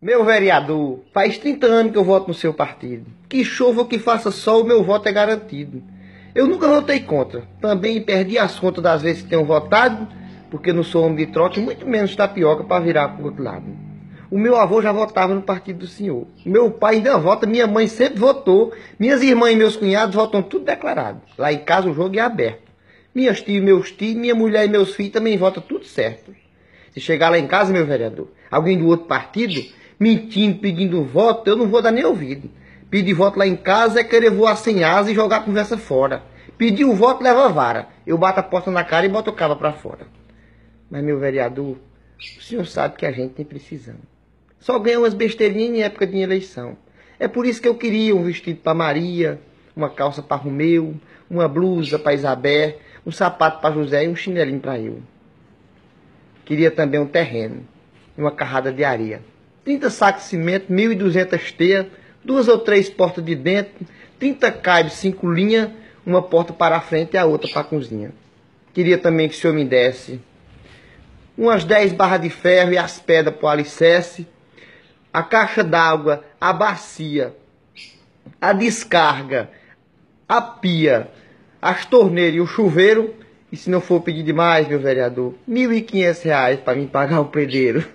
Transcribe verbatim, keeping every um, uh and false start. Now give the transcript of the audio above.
Meu vereador, faz trinta anos que eu voto no seu partido. Que chova ou que faça sol, o meu voto é garantido. Eu nunca votei contra. Também perdi as contas das vezes que tenho votado, porque não sou homem de trote, muito menos tapioca para virar para o outro lado. O meu avô já votava no partido do senhor. Meu pai ainda vota, minha mãe sempre votou. Minhas irmãs e meus cunhados votam tudo declarado. Lá em casa o jogo é aberto. Minhas tias, meus tios, minha mulher e meus filhos também votam tudo certo. Se chegar lá em casa, meu vereador, alguém do outro partido, mentindo, pedindo voto, eu não vou dar nem ouvido. Pedir voto lá em casa é querer voar sem asa e jogar a conversa fora. Pedir o voto leva a vara. Eu bato a porta na cara e boto o cabo pra fora. Mas, meu vereador, o senhor sabe que a gente tem precisão. Só ganha umas besteirinhas em época de eleição. É por isso que eu queria um vestido para Maria, uma calça para Romeu, uma blusa para Isabel, um sapato para José e um chinelinho para eu. Queria também um terreno, uma carrada de areia, trinta sacos de cimento, mil e duzentas teias, duas ou três portas de dentro, trinta caibes, cinco linhas, uma porta para a frente e a outra para a cozinha. Queria também que o senhor me desse umas dez barras de ferro e as pedras para o alicerce, a caixa d'água, a bacia, a descarga, a pia, as torneiras e o chuveiro. E se não for pedir demais, meu vereador, mil e quinhentos reais para me pagar o pedreiro.